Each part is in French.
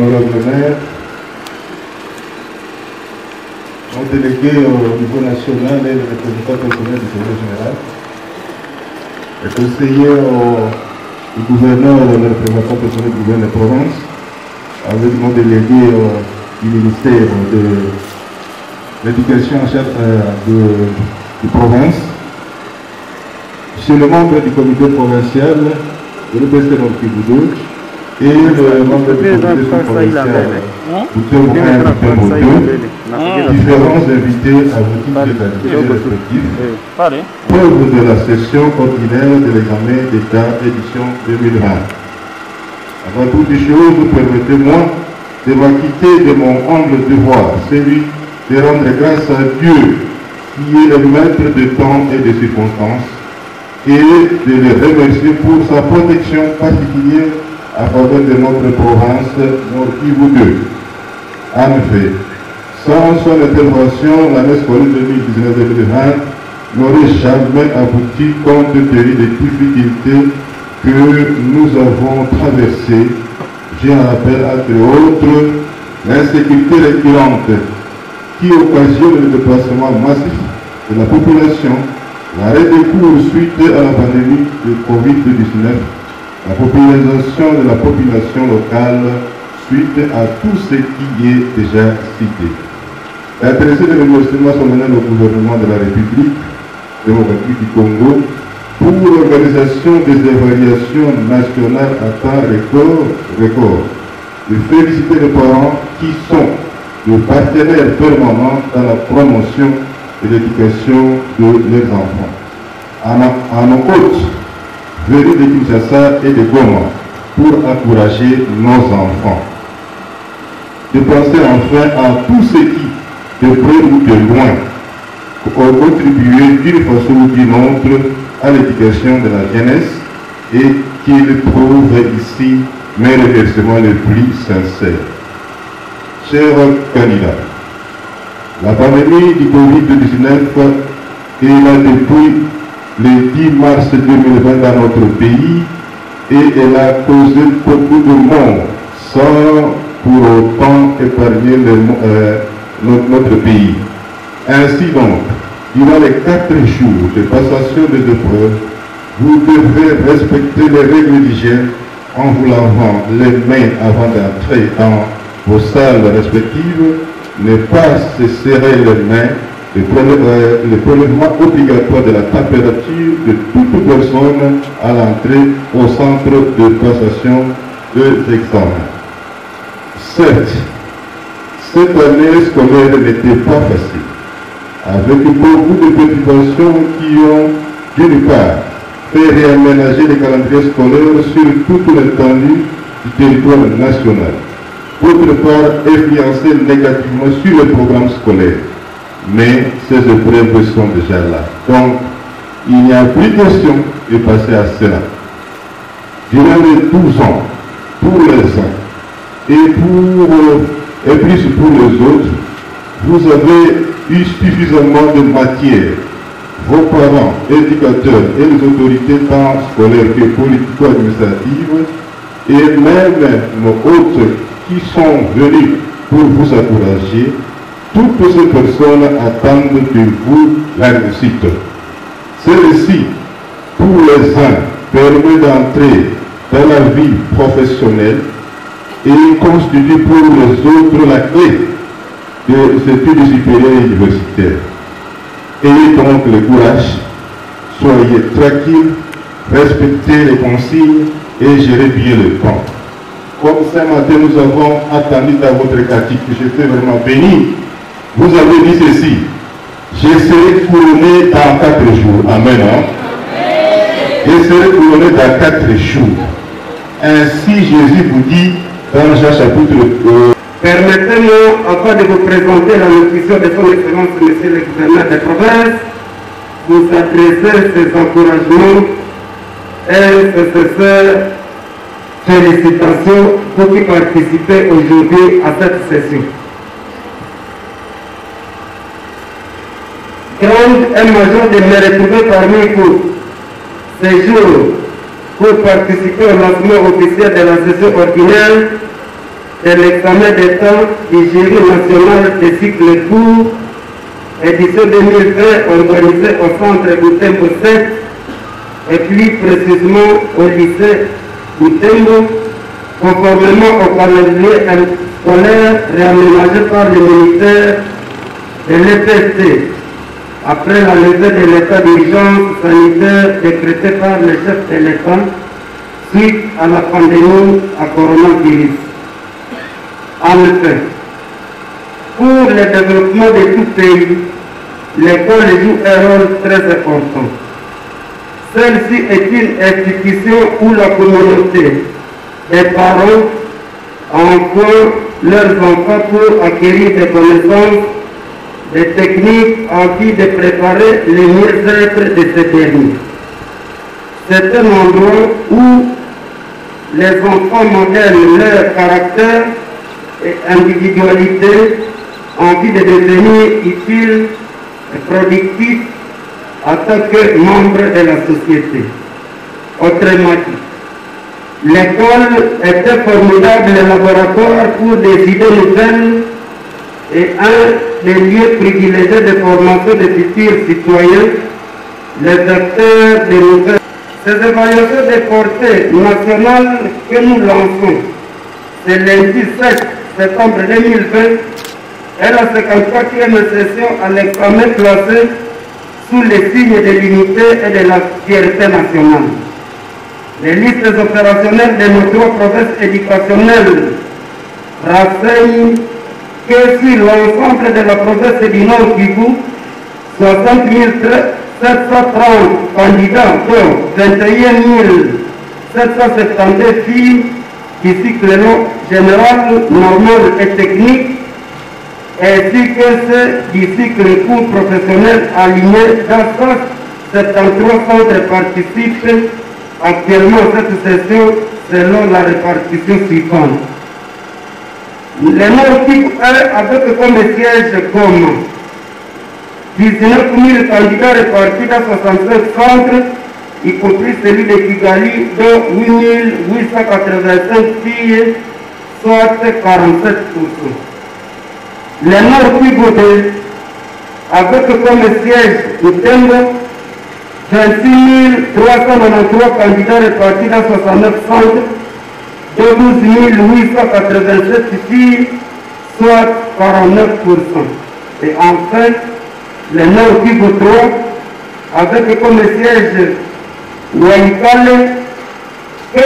honorable maire, mon délégué au niveau national et le représentant personnel du secrétaire général, le conseiller du gouverneur et le représentant personnel du gouverneur de Provence, avec mon délégué du ministère de l'éducation en charge de Provence, monsieur le membre du comité provincial, le président Nord-Kivu 2, et le membre du comité provincial différents invités à vos titres respectifs, preuve de la session ordinaire de l'examen d'État édition 2020. Avant toute chose, permettez-moi de m'acquitter de mon humble devoir, celui de rendre grâce à Dieu qui est le maître de temps et de circonstances, et de le remercier pour sa protection particulière à faveur de notre province Nord-Kivu 2. En effet, sans son intervention, l'année scolaire 2019-2020 n'aurait jamais abouti compte tenu des difficultés que nous avons traversées. J'en rappelle entre autres l'insécurité récurrente qui occasionne le déplacement massif de la population, l'arrêt des cours suite à la pandémie de Covid-19, la mobilisation de la population locale suite à tout ce qui est déjà cité. L'intéressé de remerciements solennels au gouvernement de la République démocratique du Congo pour l'organisation des évaluations nationales à temps record. De féliciter les parents qui sont des partenaires permanents dans la promotion et l'éducation de leurs enfants. À nos hôtes venus de Kinshasa et de Goma pour encourager nos enfants. De penser enfin à tous ceux qui, de près ou de loin, ont contribué d'une façon ou d'une autre à l'éducation de la jeunesse et qu'ils trouvent ici mes remerciements les plus sincères. Chers candidats, la pandémie du Covid-19 est là depuis le 10 mars 2020 dans notre pays et elle a causé beaucoup de morts sans pour autant épargner notre pays. Ainsi donc, durant les 4 jours de passation des épreuves, vous devrez respecter les règles d'hygiène en vous lavant les mains avant d'entrer dans vos salles respectives, ne pas se serrer les mains, le prélèvement obligatoire de la température de toute personne à l'entrée au centre de passation des examens. Certes, cette année scolaire n'était pas facile, avec beaucoup de perturbations qui ont, d'une part, fait réaménager les calendriers scolaires sur toute l'étendue du territoire national, d'autre part, influencer négativement sur le programme scolaire. Mais ces épreuves sont déjà là. Donc, il n'y a plus question de passer à cela. Durant les 12 ans, pour les uns et plus pour les autres, vous avez eu suffisamment de matière. Vos parents, éducateurs et les autorités tant scolaires que politico-administratives et même nos hôtes qui sont venus pour vous encourager, toutes ces personnes attendent de vous la réussite. Celle-ci, pour les uns, permet d'entrer dans la vie professionnelle et constitue pour les autres la clé des études supérieures et universitaires. Ayez donc le courage, soyez tranquille, respectez les consignes et gérez bien le temps. Comme ce matin nous avons attendu dans votre quartier, que j'étais vraiment béni, vous avez dit ceci: je serai couronné dans 4 jours. Amen. Hein? Je serai couronné dans 4 jours. Ainsi Jésus vous dit dans Jean chapitre Permettez-moi, afin de vous présenter la nutrition de son excellence, monsieur le gouverneur de province, vous adresser ces encouragements et ces félicitations pour qui participez aujourd'hui à cette session. Grande et majeure de me retrouver parmi vous ces jours pour participer au lancement officiel de la session ordinaire de l'examen d'État du jury national des cycles courts, édition 2020 organisée au centre Butembo 7 et plus précisément au lycée Butembo, conformément au calendrier scolaire réaménagé par le ministère de l'EPC, après la levée de l'état d'urgence sanitaire décrété par le chef de l'État suite à la pandémie à coronavirus. En effet, pour le développement de tout pays, l'école joue un rôle très important. Celle-ci est une institution où la communauté des parents envoient leurs enfants pour acquérir des connaissances, des techniques en vue de préparer le mieux-être de ces derniers. C'est un endroit où les enfants modèlent leur caractère et individualité en vue de devenir utiles et productifs en tant que membres de la société. Autrement dit, l'école est un formidable laboratoire pour des idées nouvelles et un des lieux privilégiés de formation des futurs citoyens, les acteurs de nouvelles. Ces évaluations de portée nationale que nous lançons, c'est lundi 7 septembre 2020 et la 54e session à l'examen classé sous les signes de l'unité et de la fierté nationale. Les listes opérationnelles de nos trois provinces éducationnelles renseignent que sur l'ensemble de la province du Nord Kivu, 60 730 candidats, dont 21 772 filles qui cyclent général, normal et technique, ainsi que ceux du cycle court professionnel alignés dans 173 centres participent actuellement à cette session selon la répartition suivante. Le Nord Kivu avec comme siège comme 19 000 candidats répartis dans 65 centres, y compris celui de Kigali, dont 8 885 filles, soit 47%. Le Nord Kivu avec comme siège Butembo, 26 393 candidats répartis dans 69 centres, de 12 887 filles, soit 49%. Et enfin, le Nord Kivu 3, avec comme siège Waikale, 15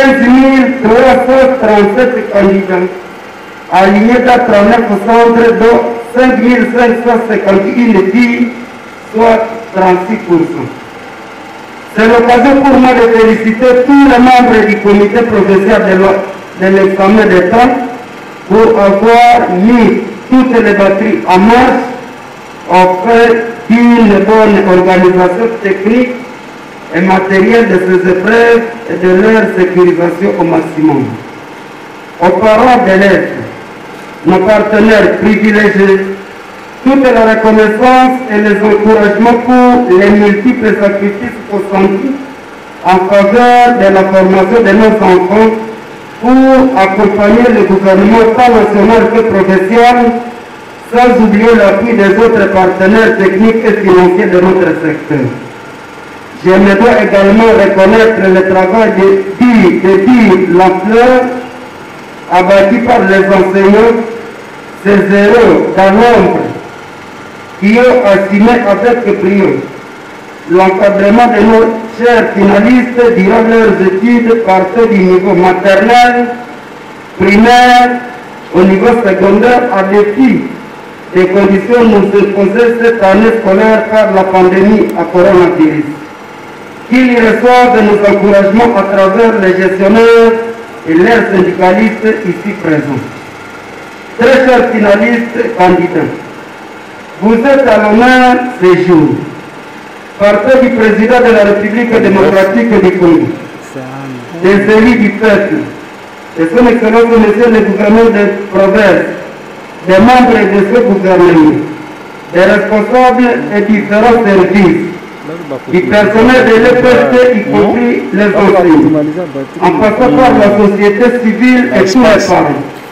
337 candidats, alignés dans 39 centres, dont 5 551 filles, soit 36%. C'est l'occasion pour moi de féliciter tous les membres du comité provincial de l'examen d'État pour avoir mis toutes les batteries en marche auprès d'une bonne organisation technique et matérielle de ces épreuves et de leur sécurisation au maximum. Aux parents d'élèves, nos partenaires privilégiés, toute la reconnaissance et les encouragements pour les multiples sacrifices consentis en faveur de la formation de nos enfants pour accompagner le gouvernement tant national que provincial, sans oublier l'appui des autres partenaires techniques et financiers de notre secteur. Je me dois également reconnaître le travail de l'ampleur abattu par les enseignants, ces héros dans l'ombre qui ont assumé avec brio l'encadrement de nos chers finalistes durant leurs études partant du niveau maternel, primaire, au niveau secondaire, à défi des conditions nous imposées cette année scolaire par la pandémie à coronavirus. Qu'ils reçoivent nos encouragements à travers les gestionnaires et leurs syndicalistes ici présents. Très chers finalistes candidats, vous êtes à l'honneur ces jours. Partant du président de la République démocratique du Congo, des élus du peuple, de son excellence monsieur le gouvernement de province, des membres de ce gouvernement, des responsables et différents services, du personnel de l'EPC, y compris les enseignants, en passant par la société civile et tous les parents.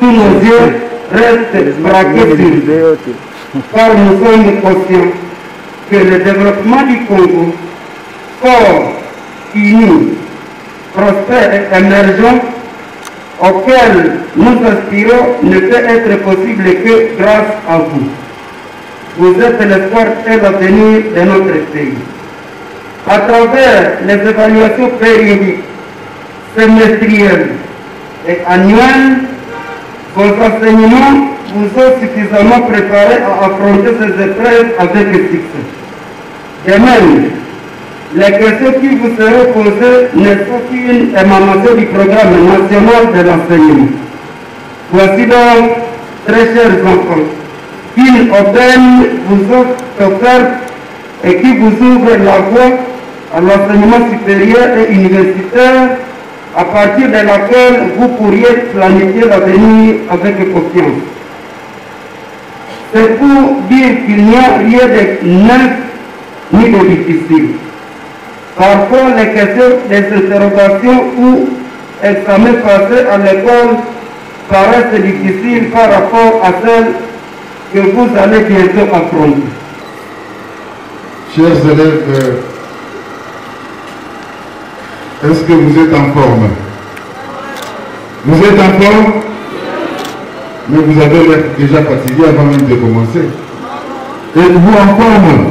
tous nos yeux restent braqués sur eux. Car nous sommes conscients que le développement du Congo, fort, uni, prospère et émergent, auquel nous aspirons, ne peut être possible que grâce à vous. Vous êtes l'espoir et l'avenir de notre pays. À travers les évaluations périodiques, semestrielles et annuelles, vos enseignements vous ont suffisamment préparé à affronter ces épreuves avec succès. De même, les questions qui vous seront posées ne sont qu'une émanation du programme national de l'enseignement. Voici donc, très chers enfants, une aubaine vous est offerte et qui vous ouvre la voie à l'enseignement supérieur et universitaire, à partir de laquelle vous pourriez planifier l'avenir avec confiance. C'est pour dire qu'il n'y a rien de neuf ni de difficile. Parfois, les questions des interrogations ou examens passés à l'école paraissent difficiles par rapport à celles que vous allez bientôt affronter. Chers élèves, est-ce que vous êtes en forme? Vous êtes en forme? Mais vous avez l'air déjà fatigué avant même de commencer. Êtes-vous en forme?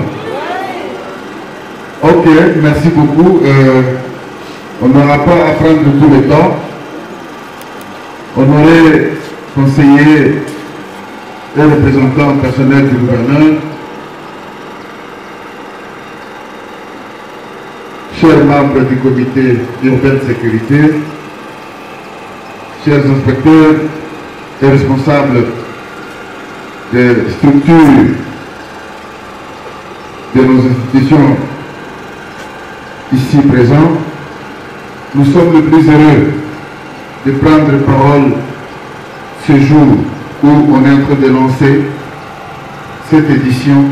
Ok, merci beaucoup. On n'aura pas à prendre tout le temps. On aurait conseillé les représentants personnels du gouverneur, chers membres du comité urbain de sécurité, chers inspecteurs et responsables des structures de nos institutions ici présents, nous sommes le plus heureux de prendre parole ce jour où on est en train de lancer cette édition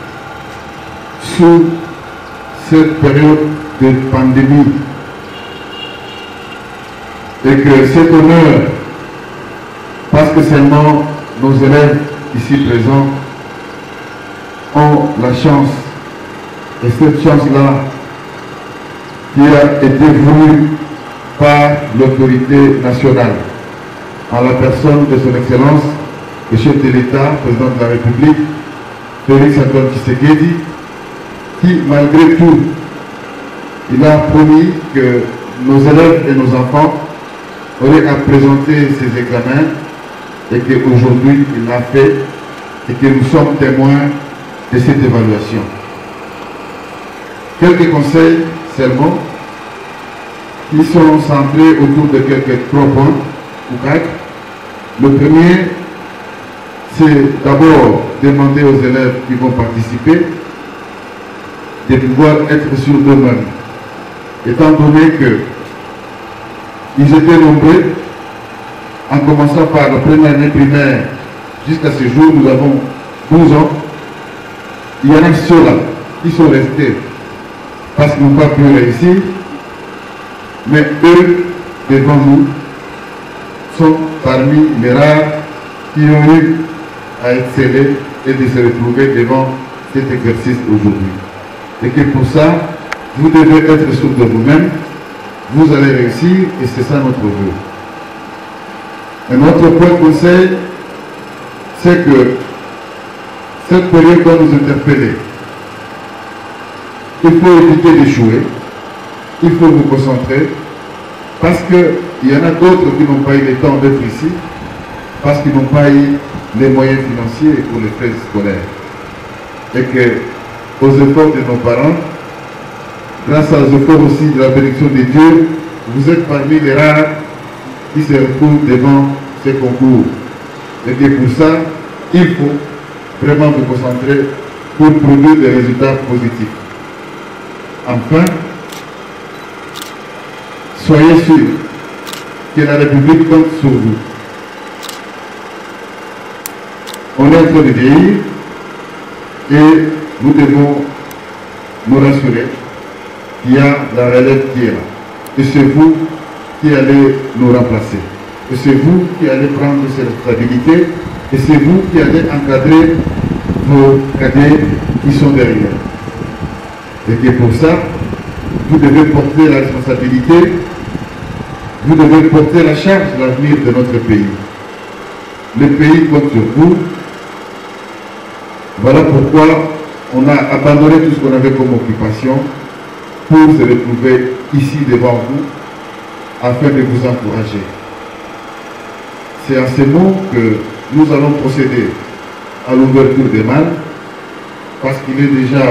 sous cette période de pandémie, et que cet honneur, parce que seulement nos élèves ici présents ont la chance, et cette chance-là qui a été voulue par l'autorité nationale, en la personne de son Excellence, le chef de l'État, président de la République, Félix Antoine Tshisekedi, qui, malgré tout, il a promis que nos élèves et nos enfants auraient à présenter ces examens et qu'aujourd'hui il l'a fait et que nous sommes témoins de cette évaluation. Quelques conseils seulement qui sont centrés autour de quelques 3 points ou 4. Le premier, c'est d'abord demander aux élèves qui vont participer de pouvoir être sur eux-mêmes. Étant donné qu'ils étaient nombreux, en commençant par la première année primaire jusqu'à ce jour, nous avons 12 ans, il y en a ceux-là qui sont restés parce qu'ils n'ont pas pu réussir, mais eux, devant nous, sont parmi les rares qui ont eu à exceller et de se retrouver devant cet exercice aujourd'hui. Et que pour ça, vous devez être sûr de vous-même, vous allez réussir et c'est ça notre vœu. Un autre point de conseil, c'est que cette période doit nous interpeller. Il faut éviter d'échouer, il faut vous concentrer, parce qu'il y en a d'autres qui n'ont pas eu le temps d'être ici, parce qu'ils n'ont pas eu les moyens financiers pour les frais scolaires. Et que, aux efforts de nos parents, grâce aux efforts aussi de la bénédiction de Dieu, vous êtes parmi les rares qui se retrouvent devant ces concours. Et que pour ça, il faut vraiment vous concentrer pour produire des résultats positifs. Enfin, soyez sûrs que la République compte sur vous. On est en train de vieillir et nous devons nous rassurer qu'il y a la relève qui est là. Et c'est vous qui allez nous remplacer. que c'est vous qui allez prendre ces responsabilités et c'est vous qui allez encadrer vos cadets qui sont derrière. Et que pour ça, vous devez porter la responsabilité, vous devez porter la charge de l'avenir de notre pays. Le pays compte sur vous. Voilà pourquoi on a abandonné tout ce qu'on avait comme occupation pour se retrouver ici devant vous afin de vous encourager. C'est en ces mots que nous allons procéder à l'ouverture des malles parce qu'il est déjà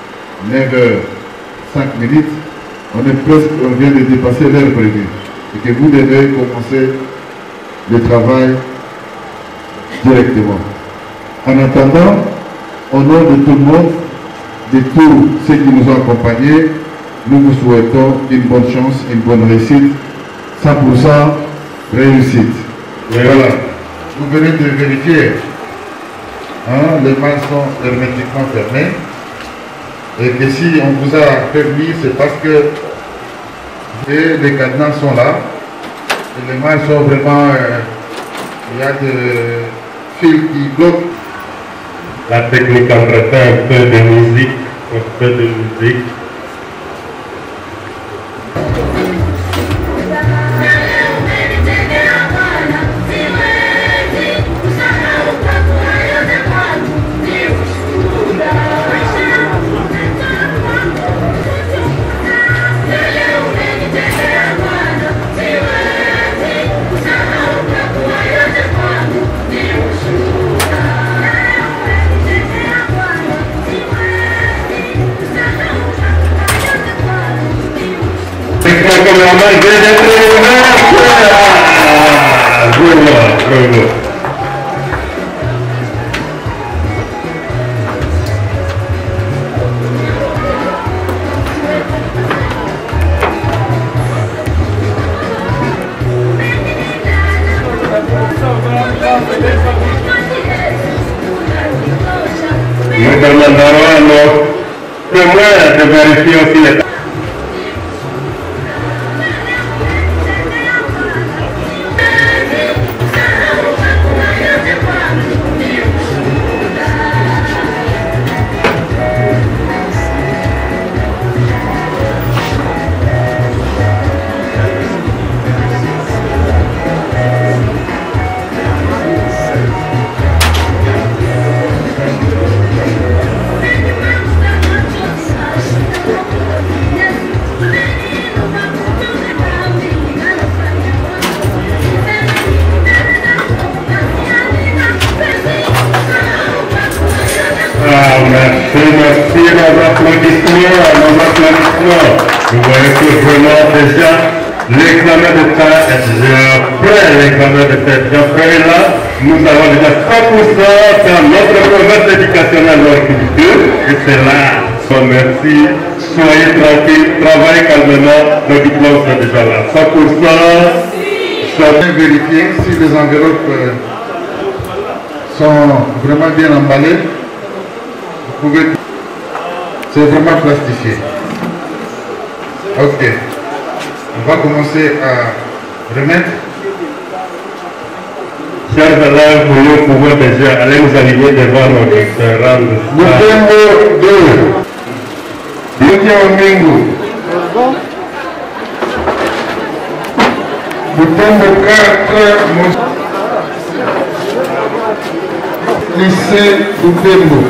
9h05. On vient de dépasser l'heure prévue et que vous devez commencer le travail directement. En attendant, au nom de tout le monde, de tous ceux qui nous ont accompagnés, nous vous souhaitons une bonne chance, une bonne réussite, 100% réussite. Et voilà, vous venez de vérifier, les malles sont hermétiquement fermées, et que si on vous a permis, c'est parce que les cadenas sont là, et les malles sont vraiment, il y a des fils qui bloquent. La technique entretient un peu de musique, Nous demanderons à nos témoins de vérifier aussi les Merci, nos applaudissements. Vous voyez que vraiment déjà l'examen de temps est déjà prêt, l'examen de temps est déjà prêt là. Nous avons déjà 100% dans notre province éducationnelle horticulture et c'est là. Donc, merci, soyez tranquille, travaillez calmement, nos diplômes sont déjà là. 100%. Soyez vérifier si les enveloppes sont vraiment bien emballées. C'est vraiment plastifié. Ok. On va commencer à remettre. Chers élèves, nous pouvons déjà aller nous aligner devant nos différents. Mutembo 2. Lucia Omingo. Mutembo 4. Lycée Mutembo.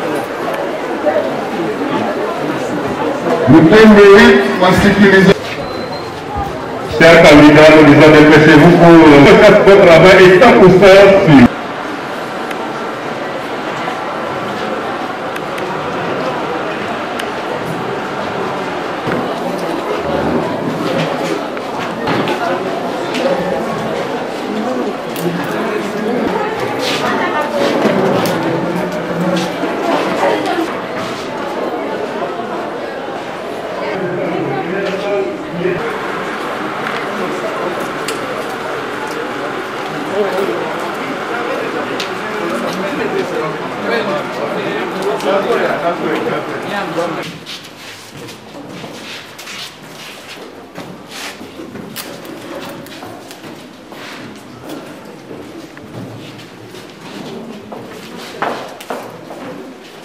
Mutembo 8, masculinisation. Chers candidats, nous disons dépêchez-vous pour votre travail et 100% sur.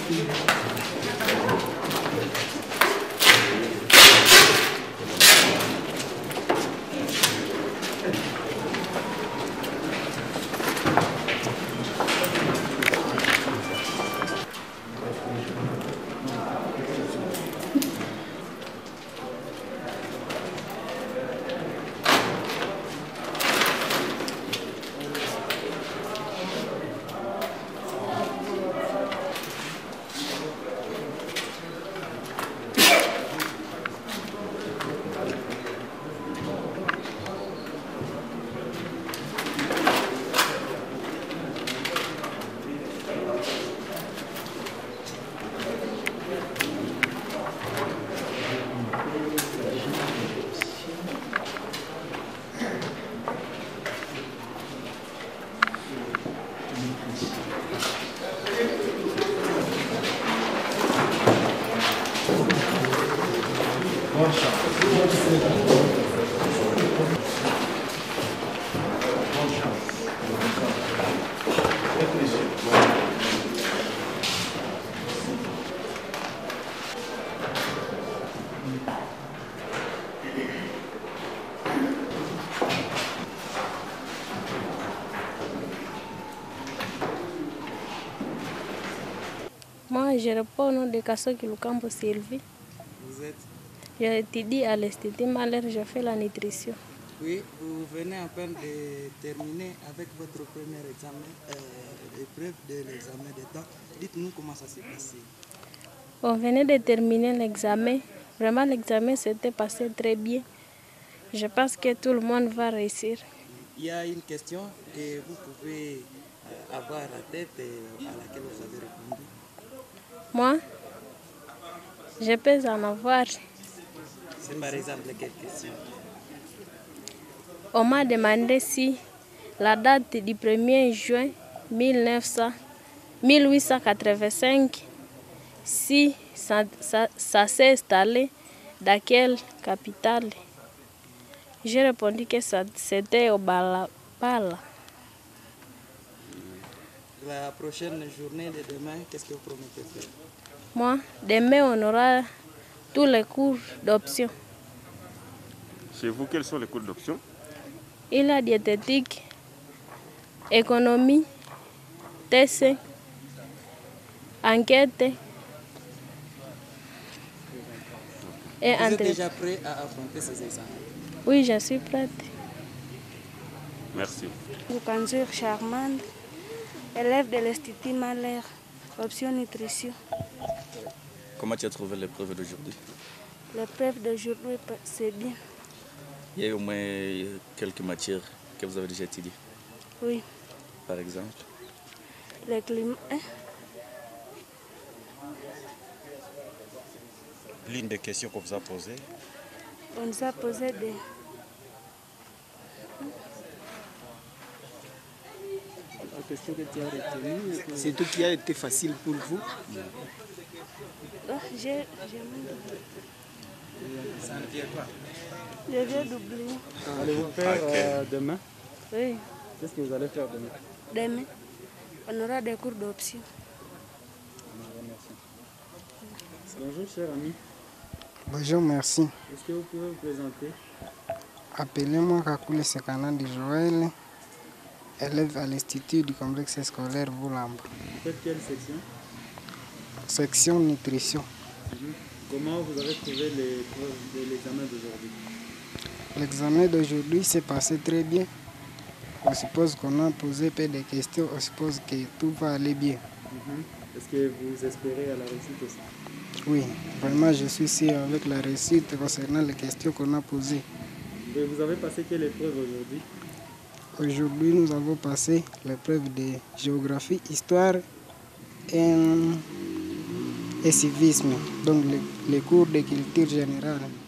Moi, je réponds au nom de Kassoki Lukambo Sylvie. Vous êtes? J'étudie à l'Institut Malher, je fais la nutrition. Oui, vous venez à peine de terminer avec votre premier examen, l'épreuve de l'examen d'État. Dites-nous comment ça s'est passé. On venait de terminer l'examen. Vraiment, l'examen s'était passé très bien. Je pense que tout le monde va réussir. Il y a une question que vous pouvez avoir à tête et à laquelle vous avez répondu. Moi, je peux en avoir. C'est par exemple quelle question? On m'a demandé si la date du 1er juin 1885, si ça s'est installé dans quelle capitale? J'ai répondu que c'était au Balapala. La prochaine journée de demain, qu'est-ce que vous promettez faire? Moi, demain, on aura tous les cours d'option. Chez vous, quels sont les cours d'option? Il y a diététique, économie, TC, enquête et Vous êtes déjà prêt à affronter ces examens? Oui, je suis prête. Merci. Lukanzur Charmande, élève de l'Institut Malher, option nutrition. Comment tu as trouvé l'épreuve d'aujourd'hui? L'épreuve d'aujourd'hui, c'est bien. Il y a au moins quelques matières que vous avez déjà étudiées? Oui. Par exemple? Le climat. L'une des questions qu'on vous a posées? On nous a posé des... La question que tu as retenue, c'est tout qui a été facile pour vous? Ça ne vient pas. Je viens d'oublier. Allez-vous faire demain? Oui. Qu'est-ce que vous allez faire demain? Demain, on aura des cours d'option. Bonjour, cher ami. Bonjour, merci. Est-ce que vous pouvez vous présenter? Appelez-moi Kakule Sekana de Joël, élève à l'Institut du complexe scolaire Boulambre. Vous faites quelle section? Section nutrition. Comment vous avez trouvé l'épreuve de l'examen d'aujourd'hui? L'examen d'aujourd'hui s'est passé très bien. On suppose qu'on a posé peu de questions, on suppose que tout va aller bien. Est-ce que vous espérez à la réussite aussi? Oui, vraiment je suis sûr avec la réussite concernant les questions qu'on a posées. Et vous avez passé quelle épreuve aujourd'hui? Aujourd'hui, nous avons passé l'épreuve de géographie, histoire et civisme, donc les cours de culture générale.